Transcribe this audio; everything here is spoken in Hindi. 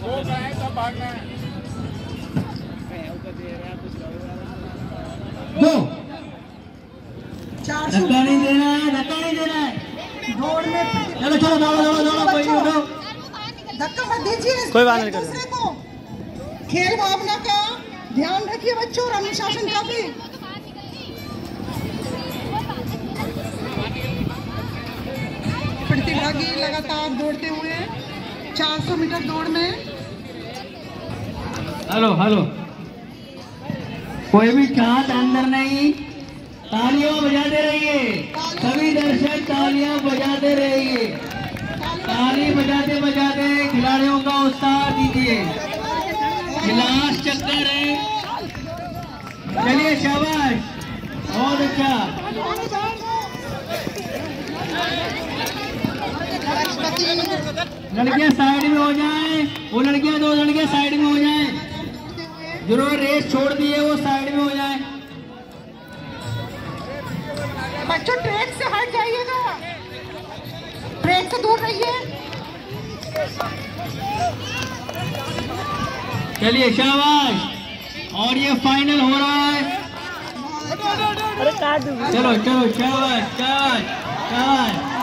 दो धक्का नहीं देना है, धक्का नहीं देना है। दौड़ में चलो चलो दौड़ो दौड़ो दौड़ो, कोई नहीं उठो, धक्का मत दीजिए, कोई बात नहीं करो। दूसरे को खेल भावना का ध्यान रखिए बच्चों, और अनुशासन का भी। प्रतिभागी लगातार दौड़ते हुए 400 मीटर दौड़ में। हेलो हेलो, कोई भी चाहत अंदर नहीं, तालियां बजाते रहिए, सभी दर्शक तालियां बजाते रहिए, ताली बजाते बजाते खिलाड़ियों का उत्साह दीजिए। लास्ट चक्कर है, चलिए शाबाश, बहुत अच्छा। लड़कियां साइड में हो जाएं, वो लड़कियां, दो लड़कियां साइड में हो जाएं, जिन्होंने रेस छोड़ दी है वो साइड में हो जाएं। बच्चों ट्रैक से हट जाइएगा, ट्रैक से दूर रहिए। चलिए शाबाश, और ये फाइनल हो रहा है। चलो चलो शाबाश, शाबाश शाबाश।